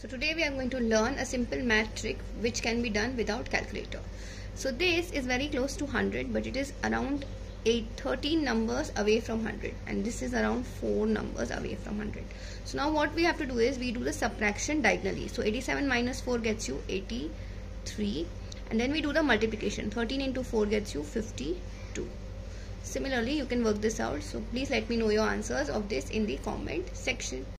So today we are going to learn a simple math trick which can be done without calculator. So this is very close to 100, but it is around 13 numbers away from 100, and this is around 4 numbers away from 100. So now what we have to do is we do the subtraction diagonally. So 87 minus 4 gets you 83, and then we do the multiplication. 13 into 4 gets you 52. Similarly, you can work this out. So please let me know your answers of this in the comment section.